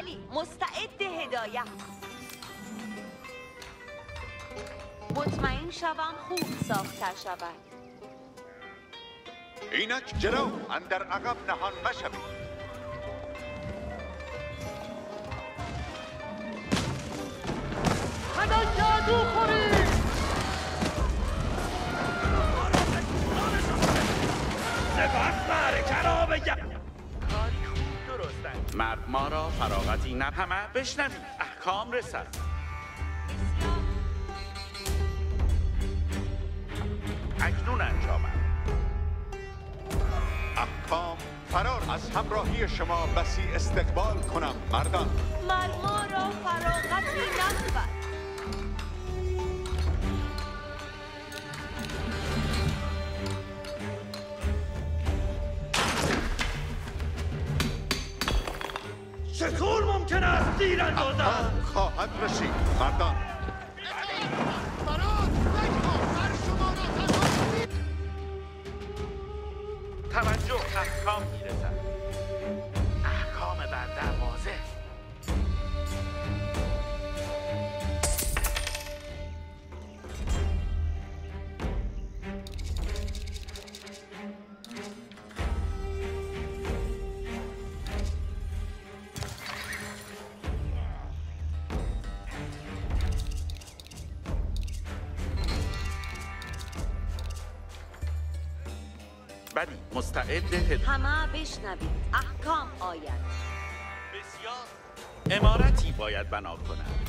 بلی مستعد هدایت. مطمئن شوم خوب ساخته شود. اینک جلو اندر عقب نهان مشوید. خدا جادو خورید. سپس معرکه را بگم. کاری خوب درستند. مرد ما را فراغتی نه همه بشنوید. احکام رسد. اکنون انجامم. احکام فرار از همراهی شما بسی استقبال کنم مردان. مرد ما را فراغتی نبود. چطور ممکن است تیر اندازد؟ خواهد رسید مردان. توجه احکام میرسد. احکام بنده واضح. بلی مستعد همه بشنوید. احکام آید. بسیار. عمارتی باید بنا کنم.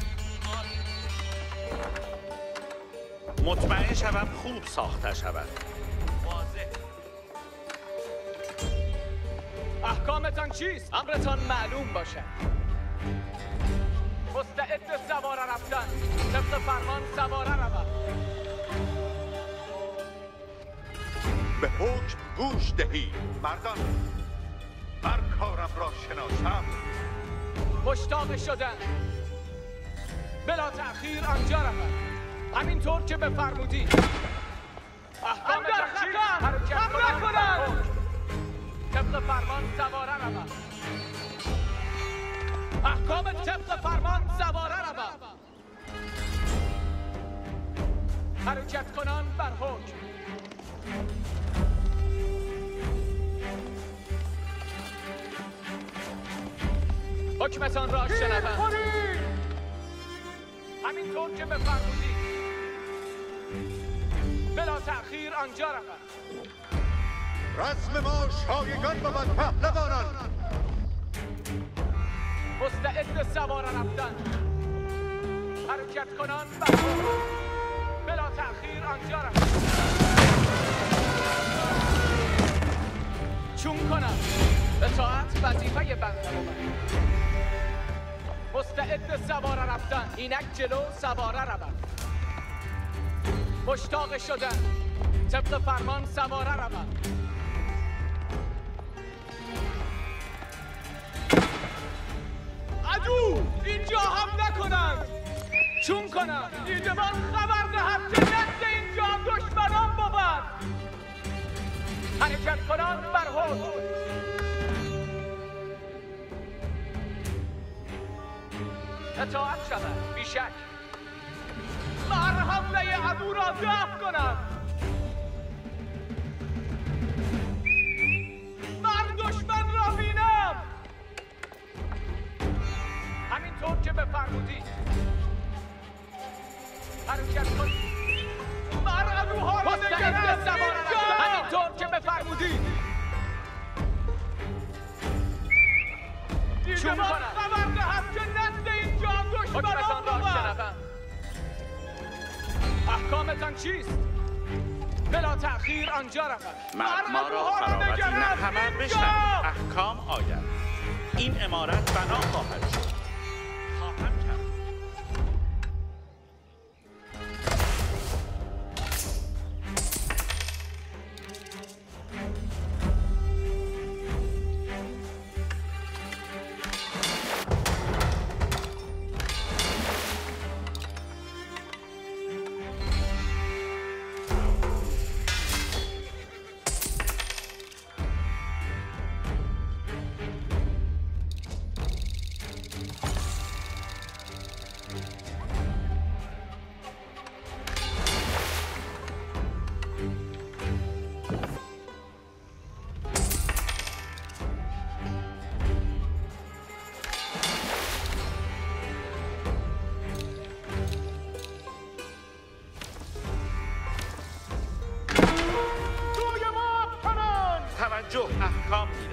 مطمئن شوم خوب ساخته شود. واضح. احکامتان چیست؟ امرتان معلوم باشد. مستعد سواره رفتن. طبق فرمان سواره رود. به حکم گوش دهید مردان. بر کارم را شناسم. مشتاق شدن. بلا تأخیر آنجا رود. همینطور که بفرمودید. احکام چیست؟ حمله کنند. طبق فرمان سواره رود. احکام طبق فرمان سواره رود. حرکت کنان بر حکم. حکمتان را شنوم. همینطور که بفرمودید. بلا تأخیر آنجا رود. رسم ما شایگان بود پهلوانان. مستعد سواره رفتن. حرکت کنان بلا تأخیر آنجا رود. چون کنم اطاعت وظیفه بنده بود. مستعد سواره رفتن. اینک جلو سواره رود. مشتاق شدن. طبق فرمان سواره رود. عدو اینجا حمله کنند. چون کنند دیدمان خبر دهد که نزد اینجا دشمنان بود. حرکت کنند بر حکم. اطاعت شود بیشک. بر حمله عدو را دفع کنند. بر دشمن را بینم. همینطور که بفرمودید. حرکت کنید. بر عدوها را نگرد. همینطور که بفرمودید. چون کنم خبر دهد که نزد اینجا دشمنان بود. احکامتان چیست؟ بلا تأخیر آنجا رود. مرد ما را فراغتی نه همه بشنوید. احکام آید. این عمارت بنا خواهد شد. خواهم کرد.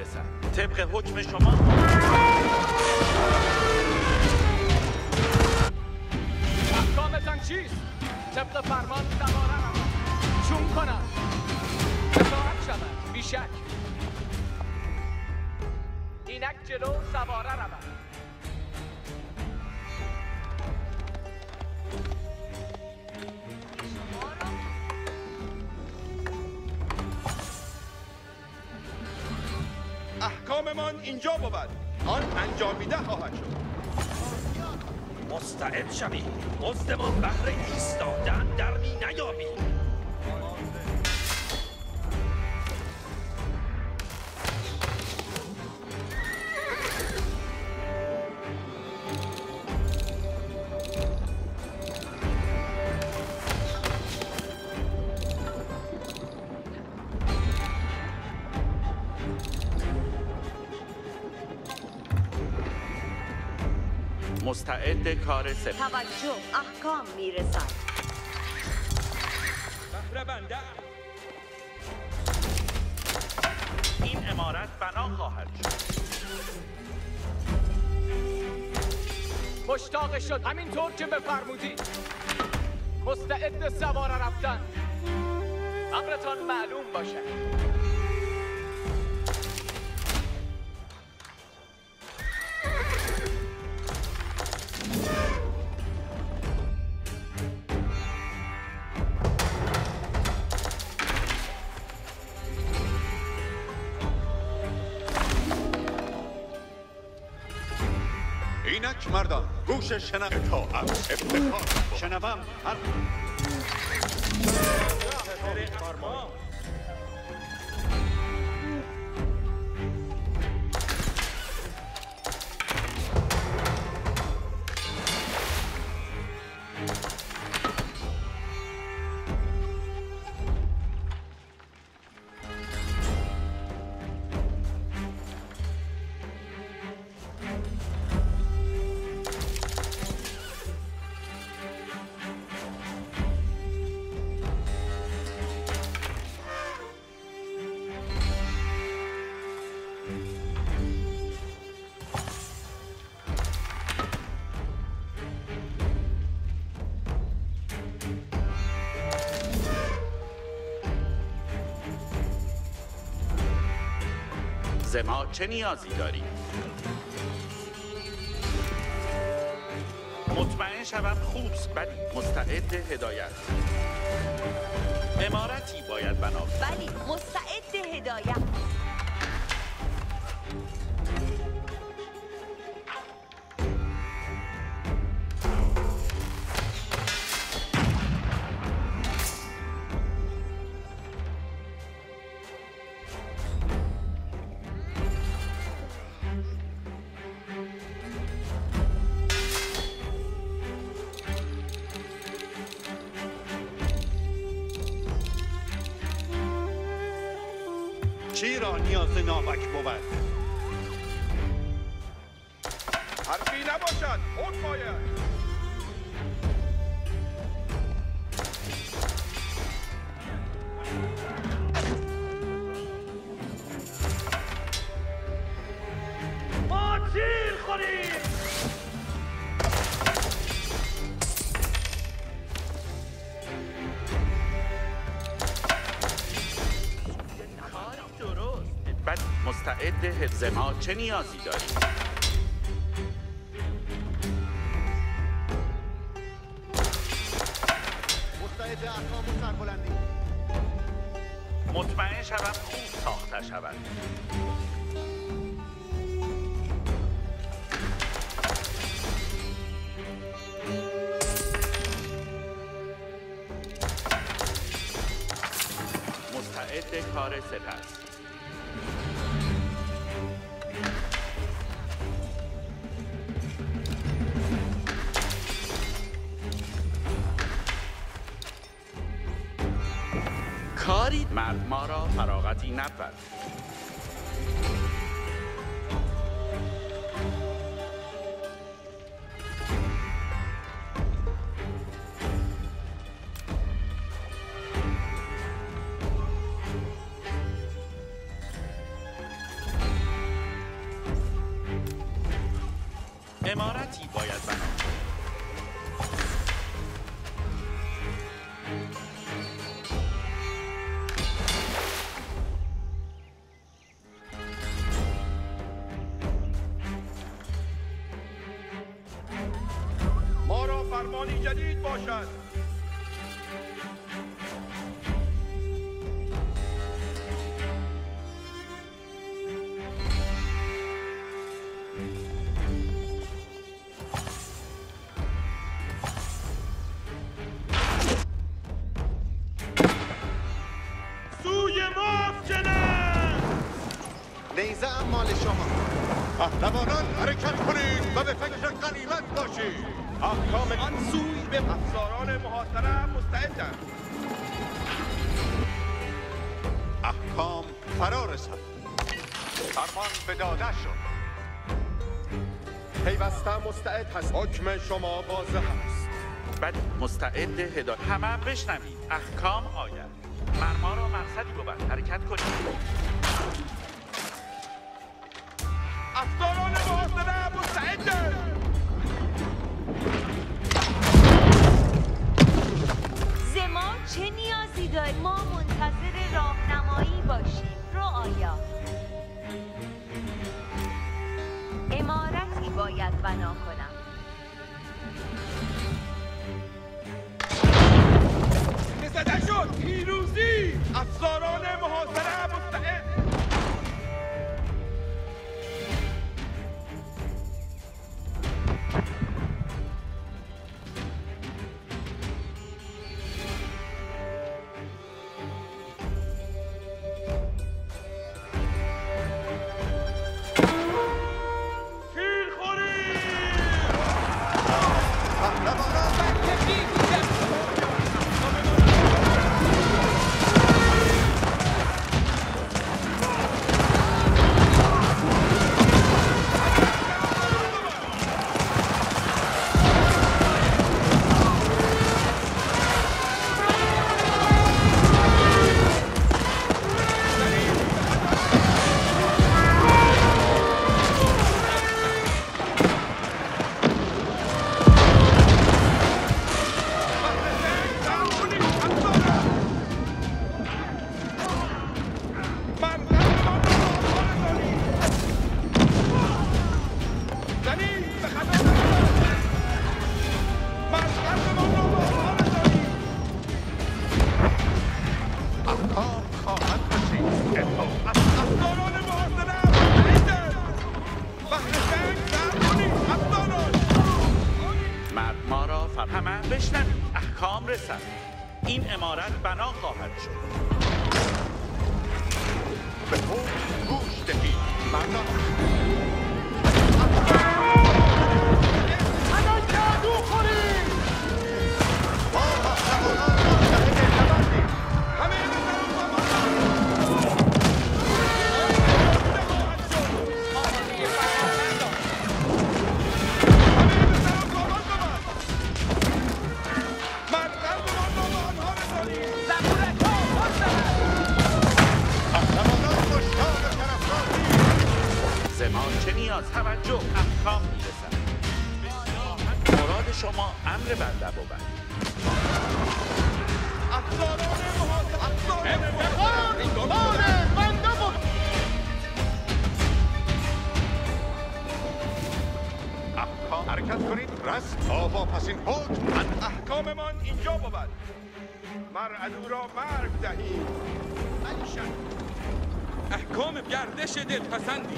میرسد. طبق حکم شما احکامتان چیست؟ طبق فرمان سواره روند. چون کنم اطاعت شود بیشک. اینک جلو سواره روند. احکاممان اینجا بود. آن انجامیده خواهد شد. مستعد شوید. مزدمان بهر ایستادن در می نیابید. مستعد کار سپاه. توجه احکام میرسد. بهر بنده. این عمارت بنا خواهد شد. مشتاق شد همینطور که بفرمودید. مستعد سواره رفتن. امرتان معلوم باشد. اینک مردان گوش شنوم. اطاعت افتخار. شنوم هر فرمان. ما چه نیازی داریم؟ مطمئن شوم خوبست. بلی مستعد هدایت. عمارتی باید بنا کنم. بلی مستعد هدایت. چی را نیاز ناوک بود؟ حرفی نباشد. حکم باید. ما تیر خوریم. بعد مستعد حفظ ما چه نیازی داریم؟ مستعد احکام و سربلندی. مطمئن شوم خوب ساخته شود. مستعد کار سپس. کاری مرد ما را فراغتی نبود. زمانی جدید باشد. سوی مافجنه نیزه مال شما. پهلوانان حرکت کنید و به فکر غنیمت باشید. احکام آن سوی به افساران محاصره مستعدند. احکام فرا رسد. فرمان به داده شد. پیوسته مستعد هست. حکم شما واضح است. بعد مستعد هدایت. همه بشنوید. احکام آید. مرما را مقصدی بود. حرکت کنید. افساران محاصره مستعدند. زما چه نیازی داریم؟ ما منتظر راهنمایی باشیم. رعایا عمارتی باید بنا کنم. زده شد. پیروزی. افساران محاصره مستعد. همه بشنوید. احکام رسد. این عمارت بنا خواهد شد. به حکم گوش دهید مردان. الان جادو خورید. ما پهلوانان مستعد نبردیم. همه زمان چه نیاز؟ توجه. احکام میرسد. مراد شما امر بنده بود. افساران محاصره بنده بود. احکام حرکت کنید. رسم آوا پس این حکم. احکاممان اینجا بود. مر عدو را مرگ دهید. علیشان احکام گردش دلپسندی.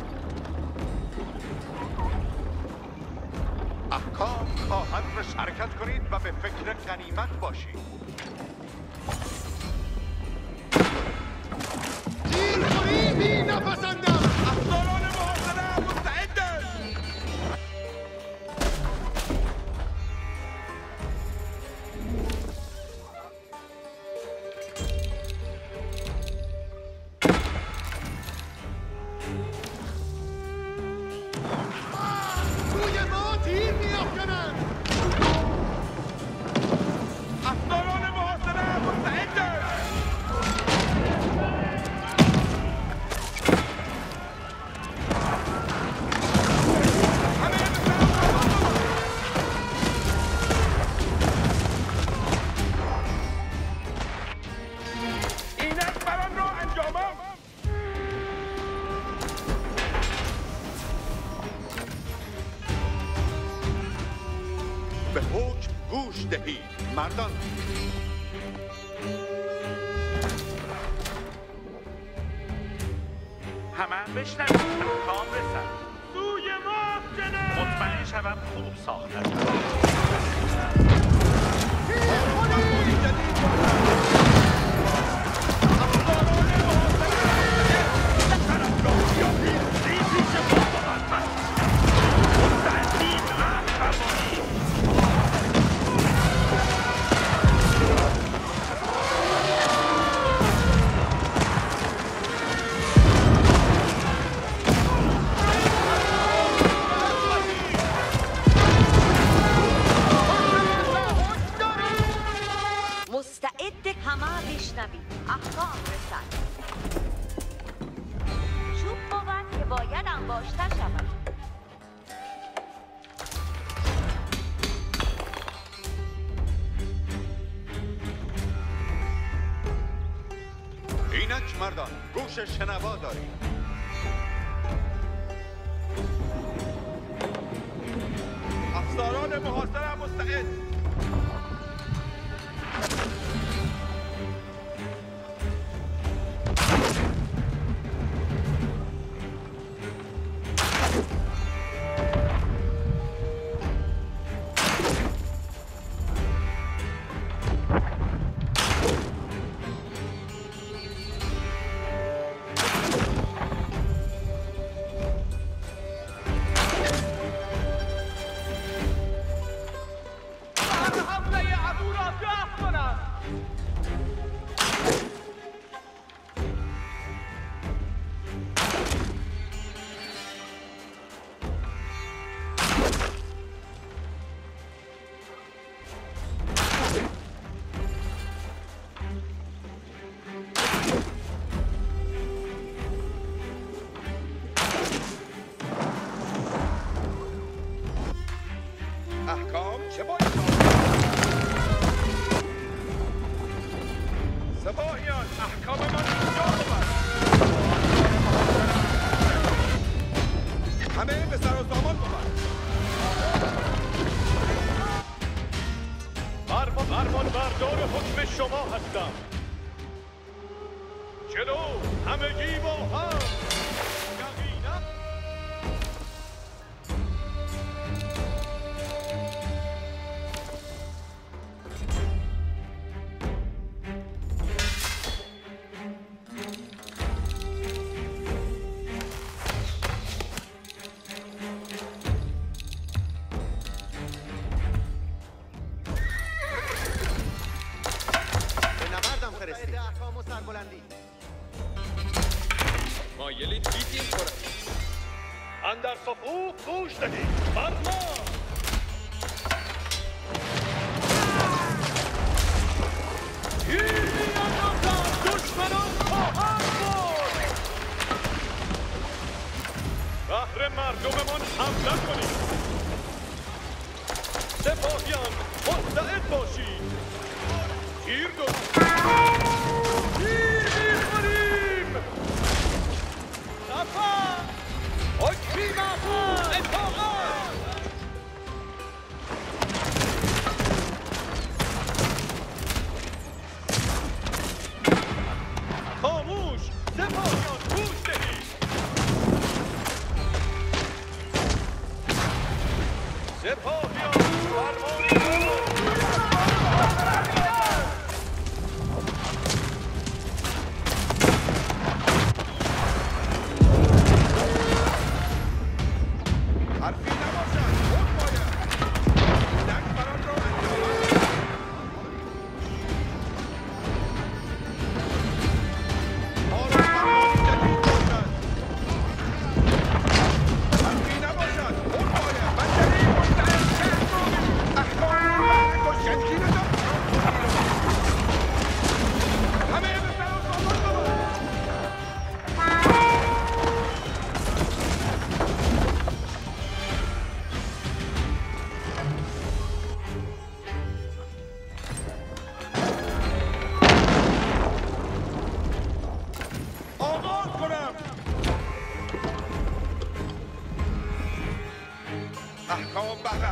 احکام خواهد رسد. حرکت کنید و به فکر غنیمت باشید. تیر خورید نپسندم. افساران محاصره مستعدند. روی ما تیر می‌افکنند. افساران محاصره مستعدند. گوش دهید مردان. همه بشنوید احکام رسد. سوی ما جناب. مطمئن شوم خوب ساخته شد. مستعد همه بشنوید احکام رسد. چوب بود که باید انباشته شود. اینک مردان گوش شنوا دارید. افسران محاصره مستعد. احکام چه باید سپاهیان احکام من اینجا بود. همه به سر و سامان بود. فرمان بردار حکم شما هستم. جلو همگی با هم. یقینا احکام و سربلندی. مایلید بیتیم خورد. اندر صفوف گوش دهید. فرمان. تیری اندازم دشمنان خواهند برد. بهر مردممان حمله کنید. سپاهیان مستعد باشید. تیر دو. تیر می‌خوریم. صفا حکمی محفوظ اطاعت. خاموش سپاهیان گوش دهید. سپاهیان فرمانی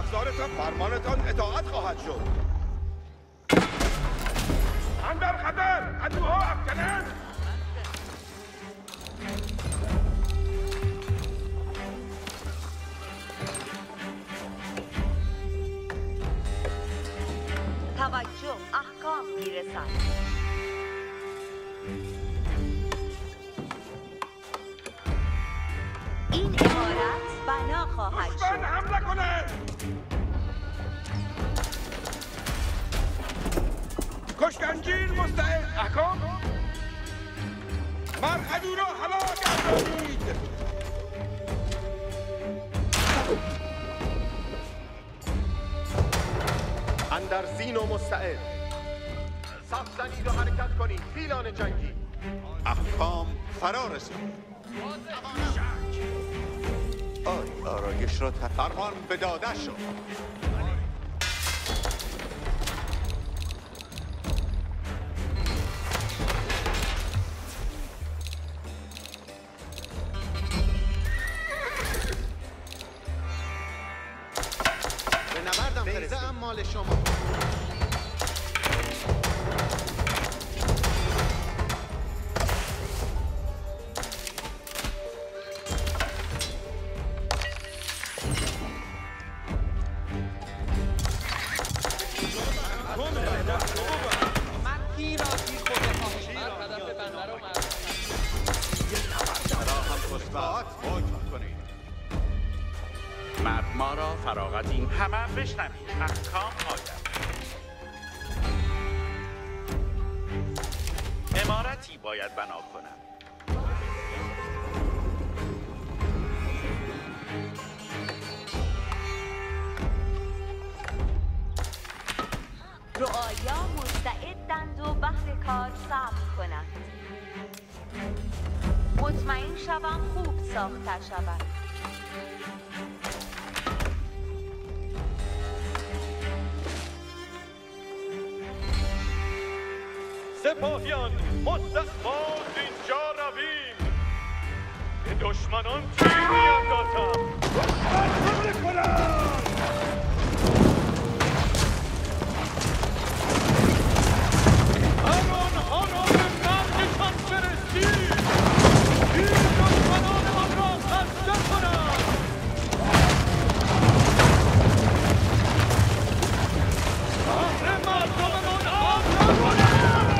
افسارتان فرمانتان اطاعت خواهد شد. هم در خطر، عدوها افکنند. توجه، احکام میرسد. این عمارت بنا خواهد دشمن شد. حمله کنند. کشکنجیر مستعد. احکام مر عدو را هلاک گردانید. اندرزین و مستعد. صف زنید و حرکت کنید. فیلان جنگی. احکام فرا رسید. آرایش را فرمان به داده شد. به نبردم نیزه ام مال شما. مرد ما را فراغت این همه بشنوید. احکام آید. عمارتی باید بنا کنم. رعایا مستعدند و بهر کار صبر کنند. مطمئن شوم خوب ساخته شود. سپاهیان مستقبال اینجا رویم. به دشمنان تیر میاندازم. دشمن حمله کنند. هر آنها را به مرگشان فرستید. این دشمنانمان را خسته کنند. بهر مردممان آب نکنید.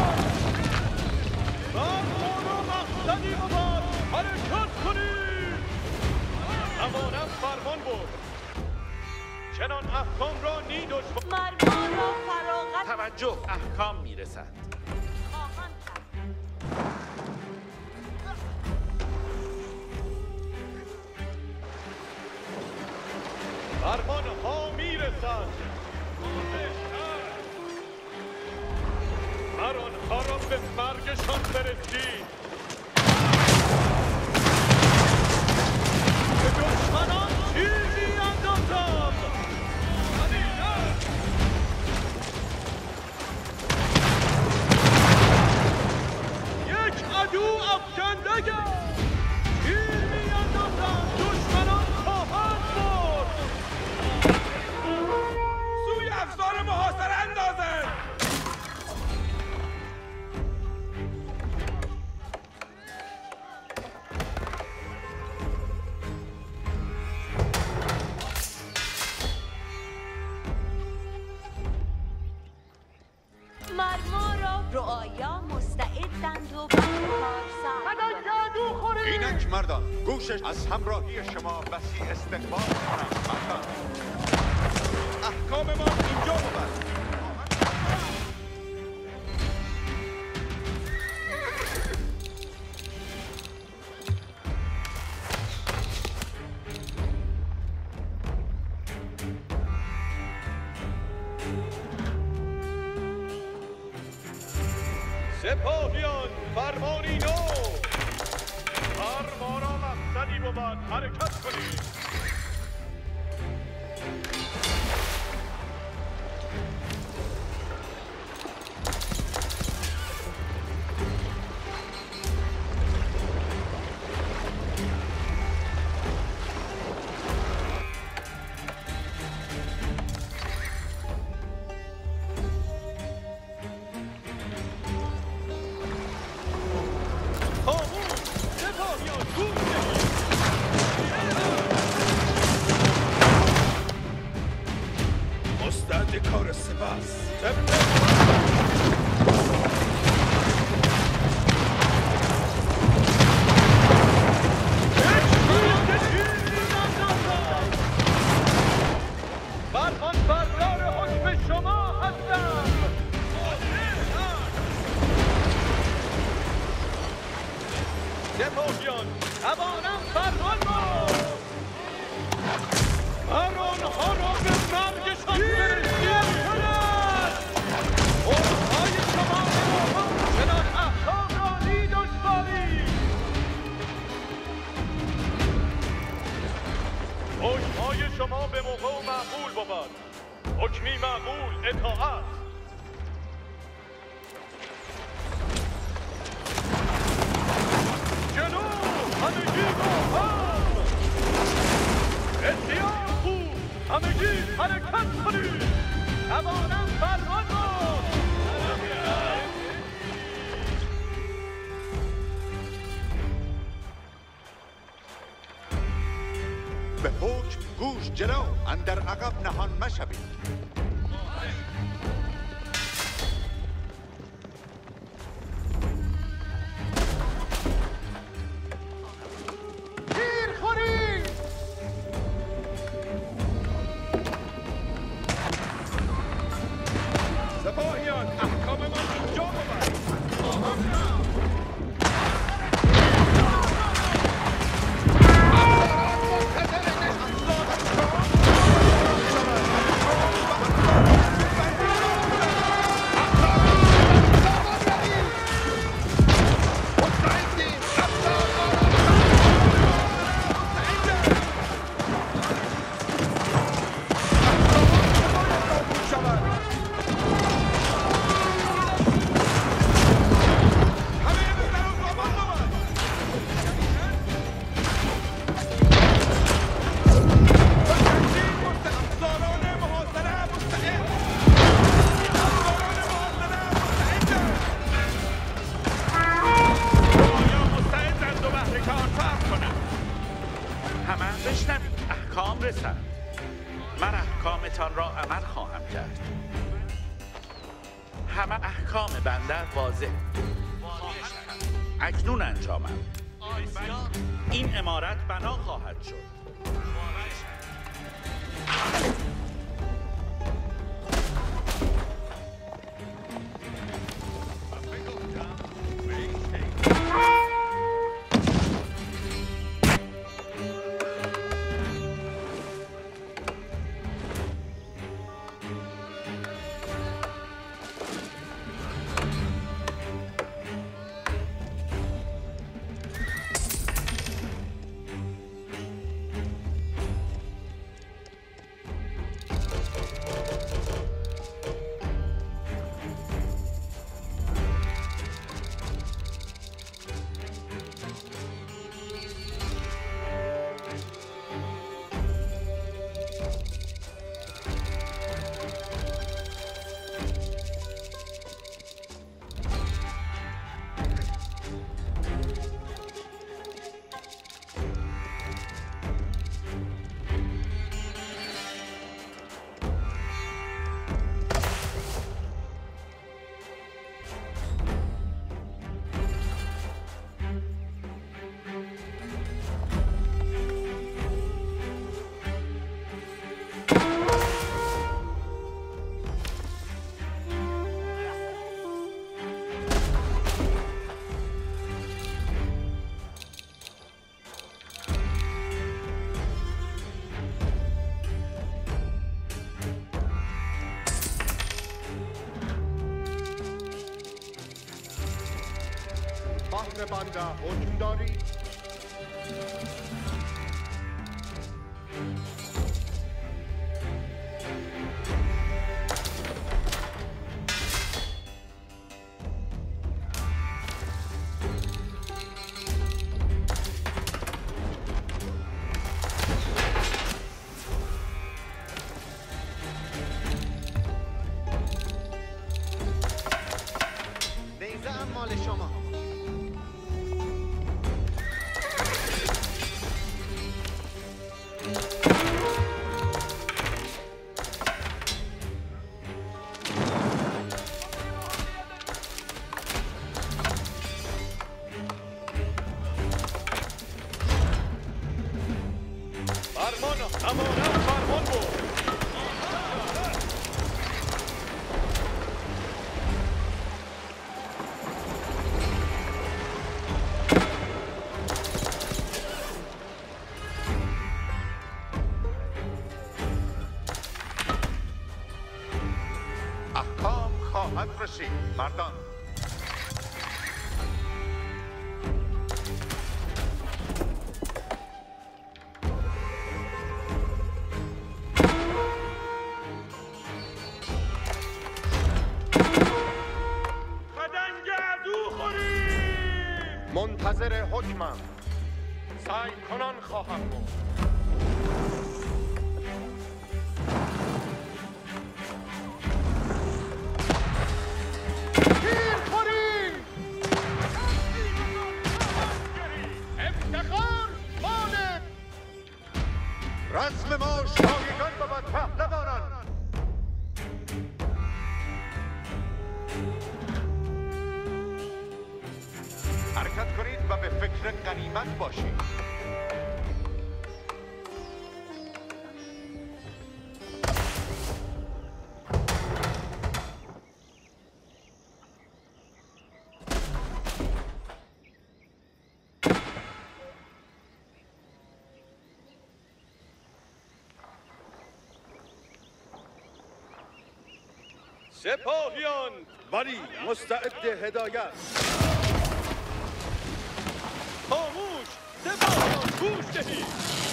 مقصدی بود. حرکت کنید. زمانم فرمان بود. چنان احکام را نی دشمن مرما را فراغت توجه، احکام میرسد. خواهند کرد. فرمان ها میرسد. هر آنها را به مرگشان برسید. به دشمنان تیر می‌اندازم. یک عدو افکنده تیر می‌اندازم. دشمنان خواهند برد. سوی افسار محاصره اندازند. مرما را رعایا مستعدند و بهر کار صبر کنند. اینک مردان گوشش از همراهی شما وسیع استقبال کنم. مردان احکام ما اینجا بود. سپاهیان فرمانی نو. هر ما را مقصدی بود. حرکت کنید. مرد کار سپس فرمان بردار حکم شما هستم. سپاهیان توانم فرمان ما آنها را به مرگشان برسید کند. حکمهای شما به موقع چنان احکام را نی دشواری. حکمهای شما به موقع و معقول بود. حکمی معقول اطاعت. جلو همگی با هم. بسیار خوب همگی حرکت کنید. توانم فرمان را. به حکم گوش جلو اندر عقب نهان مشوید. تیر خورید. سپاهیان احکام ما اینجا بود. احکام رسد. من احکامتان را عمل خواهم کرد. همه احکام بنده واضح. اکنون انجامم. این عمارت بنا خواهد شد. بنده حکم داری؟ نیزه مال شما. احکام خواهد رسید مردان. منتظر حکمم. سعی کنان خواهم بود. تیر خورید! افتخار مانه! رسم ما شایگان بود پهلوانان. حرکت کنید و به فکر غنیمت باشید. سپاهیان ولی مستعد هدایت. خاموش سپاهیان گوش دهید.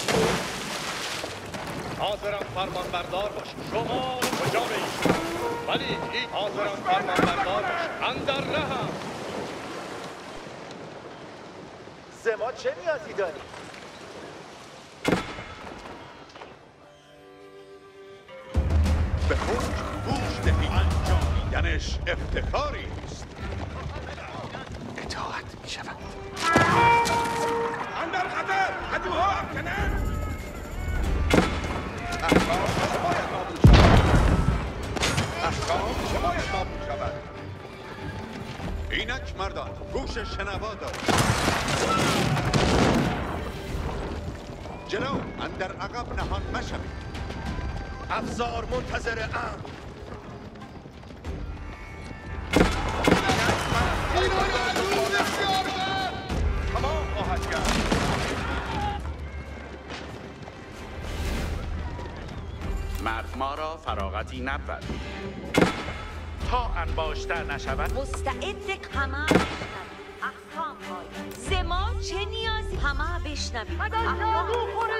حاضرم فرمان بردار باشید. شما کجا بید؟ ولی این حاضرم فرمان بردار باشید. اندر رهم. زما چه نیازی داری؟ به حکم گوش دهید. انجامیدنش افتخاری است. اطاعت می شود. اندر خطر عدوها افکنند. احکام چه باید نابود شود؟ احکام چه باید نابود شود؟ اینک مردان گوش شنوا دارید. جلو اندر عقب نهان مشوید. افزار منتظر امر. تمام خواهد کرد. مرد ما را فراغتی نبود تا انباشته نشود. مستعد همه بشنوید احکام باید. زما چه نیازی؟ همه بشنوید احکام.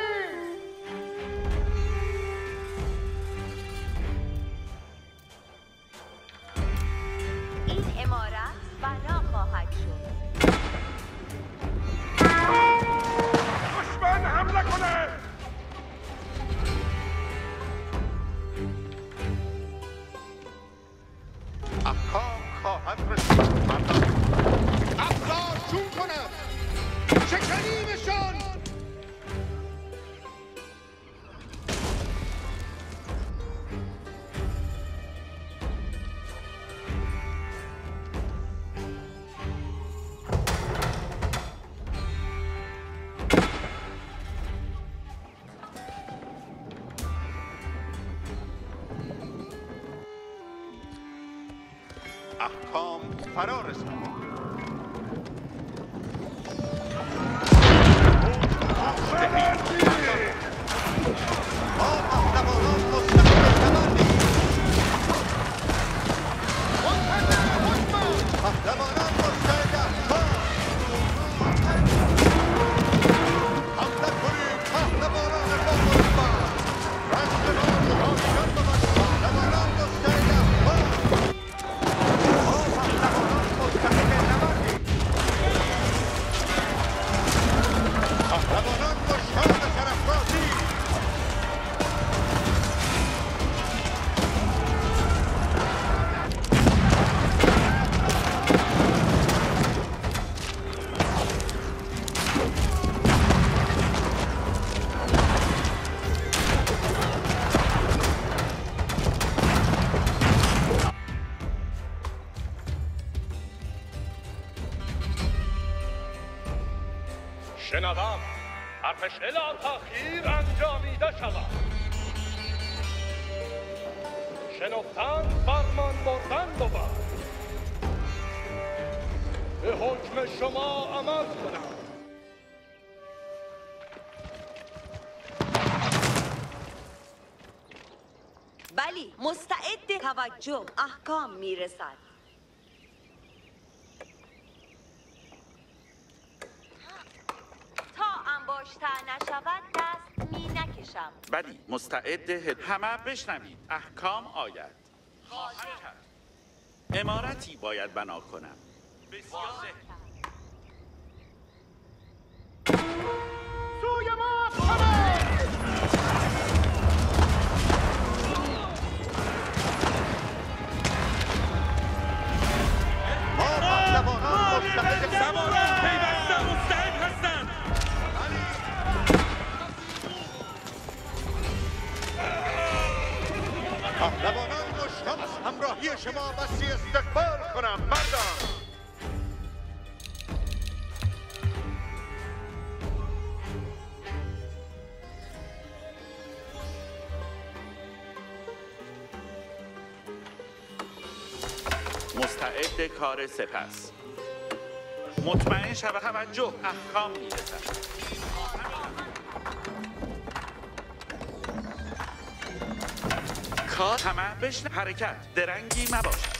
این امارت بنا خواهد شد. دشمن حمله کنه. احکام خواهد رسید مردان. افزار چون کنم. شکنیمشان. احکام فرا رسید. شنوم حرفش الا تأخیر انجامیده شود. شنفتن فرمان بردن بود. به حکم شما عمل کنم. بله بلی مستعد توجه احکام میرسد. تا انباشته نشود دست می نکشم. بلی مستعد همه بشنوید احکام آید. خواهد کرد. عمارتی باید بنا کنم. بسیار سوی ما پهلوانان مستعد سواران پیوسته مستعد هستند. پهلوانان مشتاق از همراهی شما بسی استقبال کنم مردان. مستعد کار سپس. مطمئن شود توجه احکام میرسد. کار همه بشن حرکت درنگی مباشد.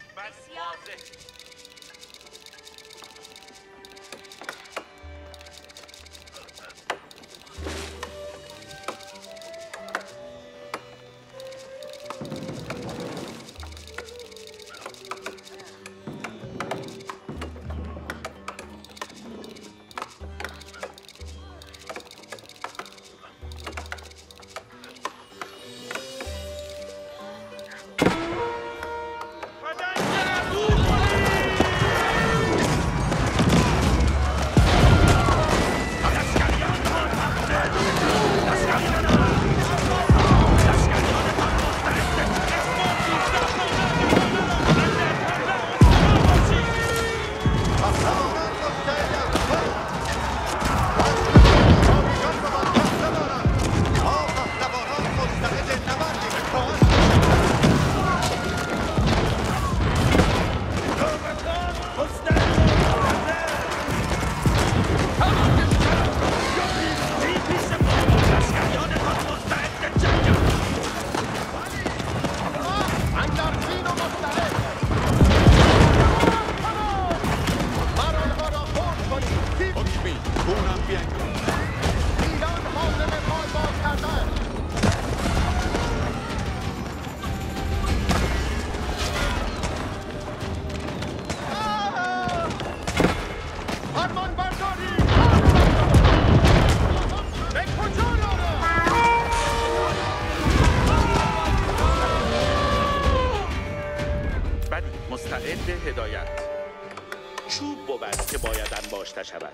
مستعد هدایت. چوب بود که باید انباشته شود.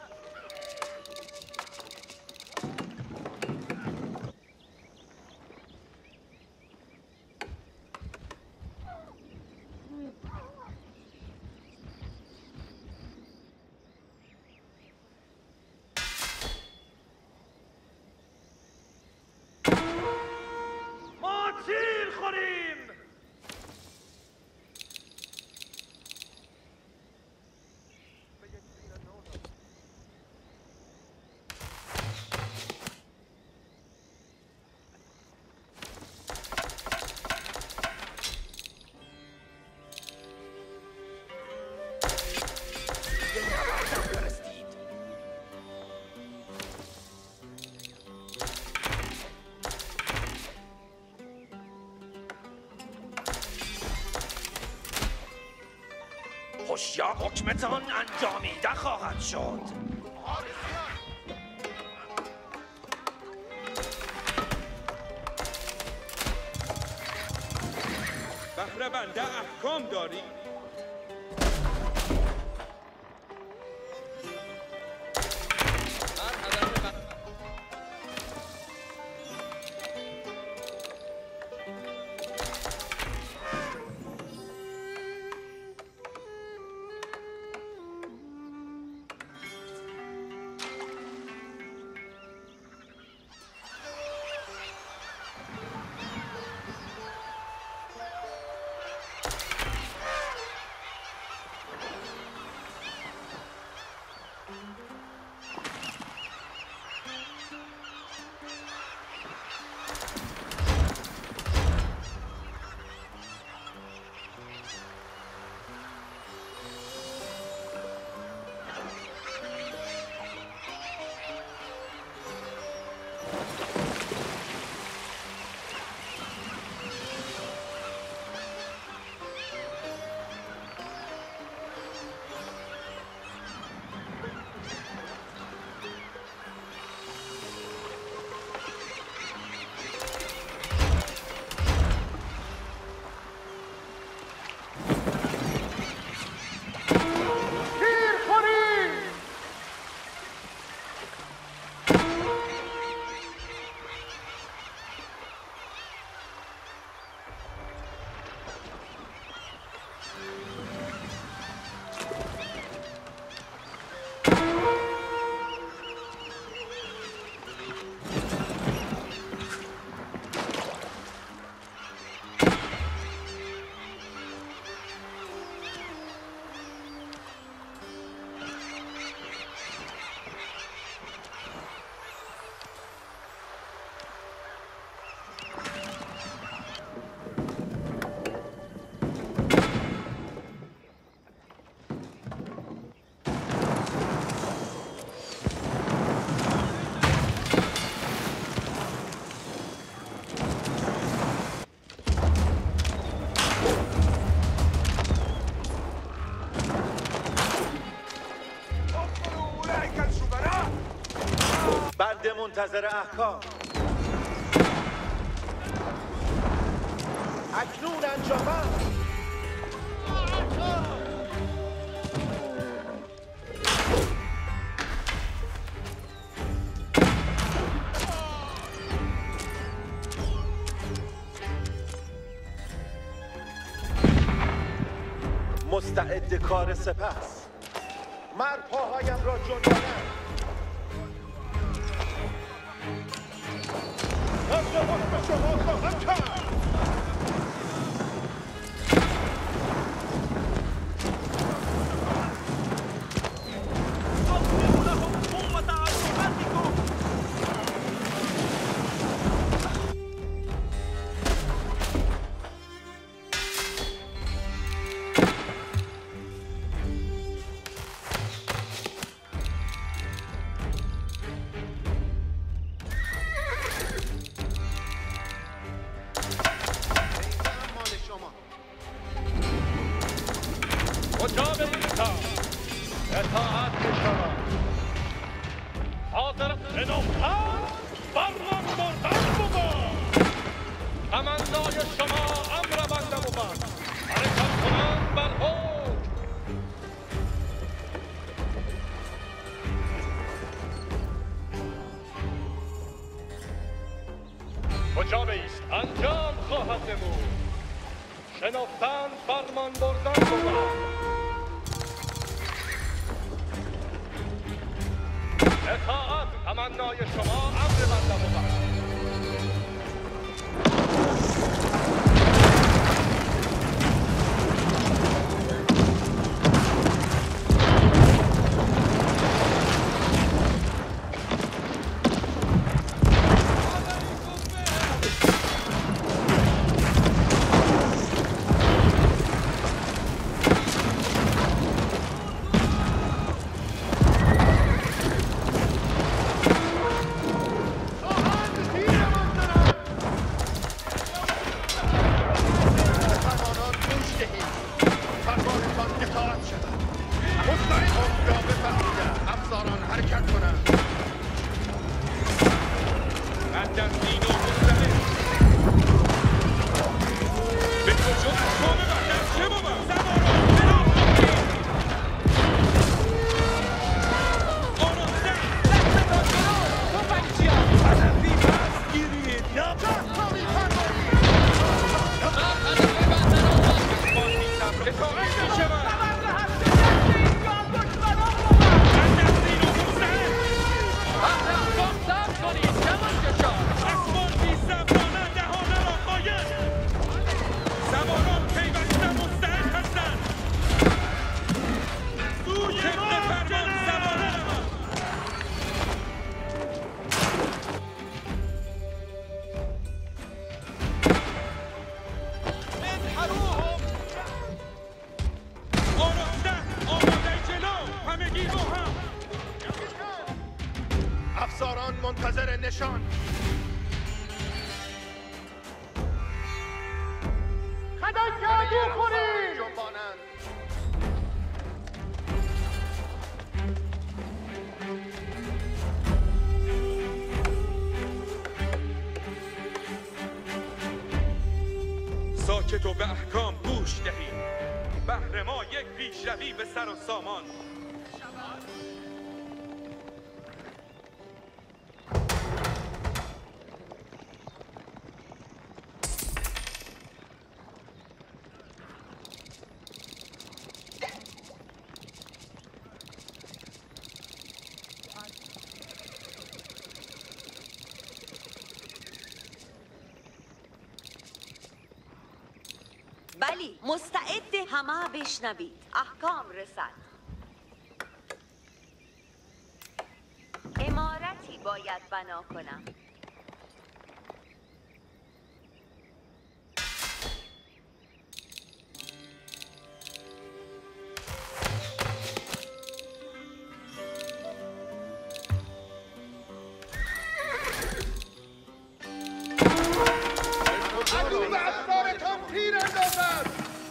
ما تیر خوریم. هوشیار حکمتان انجامیده خواهد شد. بهره بنده احکام داری؟ بنده منتظر احکام. اکنون انجامم. مستعد کار سپس. مر پاهایم را جنبانم. حکم شما خواهم کرد. کجا بیست انجام خواهد نمود. شنفتن فرمان بردن بود. اطاعت تمنای شما امر بنده بود. افسران منتظر نشان. خدای جادو خورید. جنبانند. ساکت و به احکام گوش دهید. بهر ما یک پیشروی به سر و سامان. بلی مستعد همه بشنوید. احکام رسد. عمارتی باید بنا کنم. عدو به افسارتان تیر اندازد.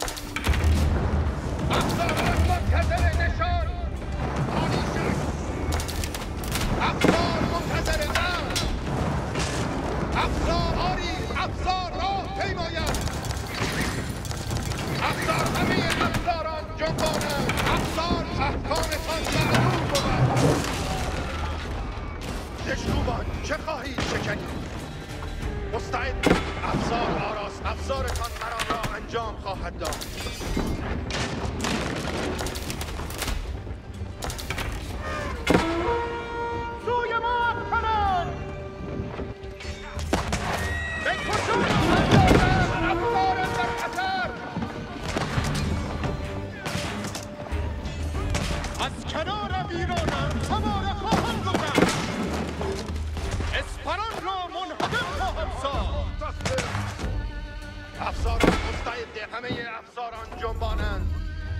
افسران منتظر نشان. افسار منتظر جنبانند افسار احکامتان معلوم بود. دشگوبان چه خواهید شکنید؟ مستعد افسار آراست افسارتان مرا را انجام خواهد داد. سوی ما افکنان بکشون افسارم در خطر. از کنار ویرانم شما را خواهم گذشت. اسپران را منهدم خواهم ساخت. افساران مستعد همه افساران جنبانند.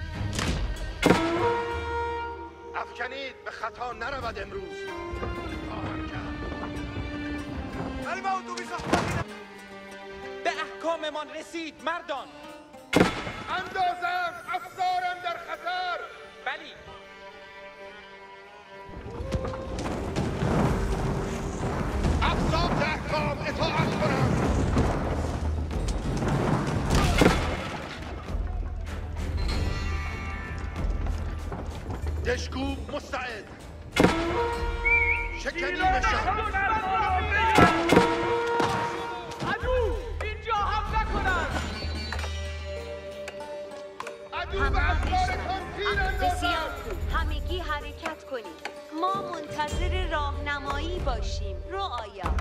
افکنید به خطا نرود امروز. خواهم کرد. به احکاممان رسید مردان. اندازم افسارم در خطر. بلی. افسار به احکام اطاعت کنم. دشگوب مستعد. شکنیمشان. عدو اینجا حمله کنند. عدو به افسارتان تیر اندازم. بسیار خوب. همگی حرکت کنید. ما منتظر راهنمایی باشیم. رعایا.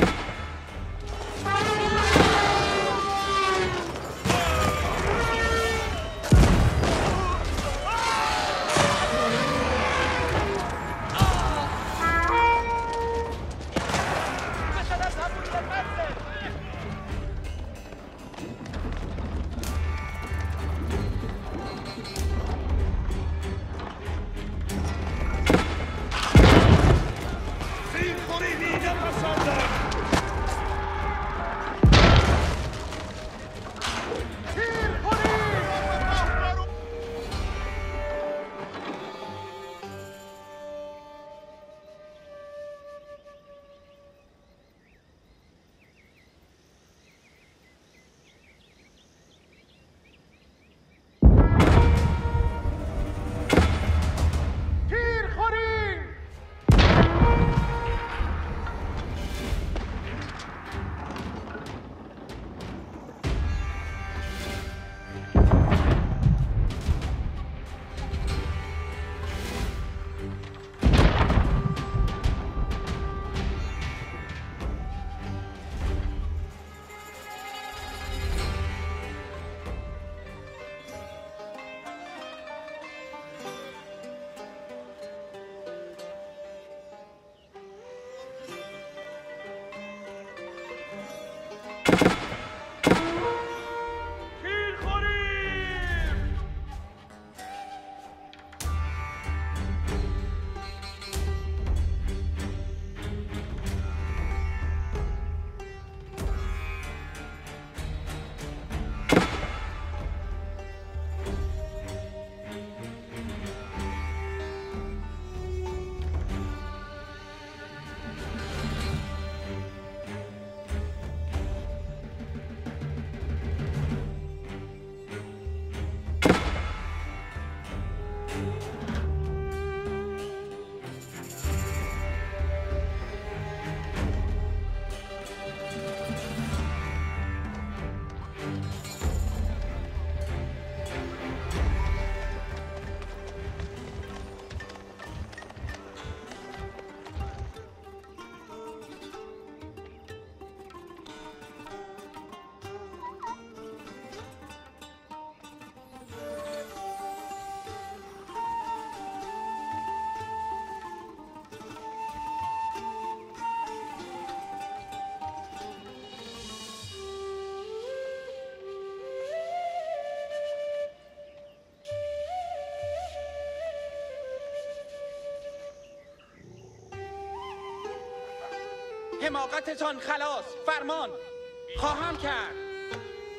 حماقتتان خلاص. فرمان خواهم کرد.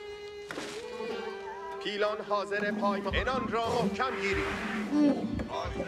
پیلان حاضر پایمان. انان را محکم گیرید.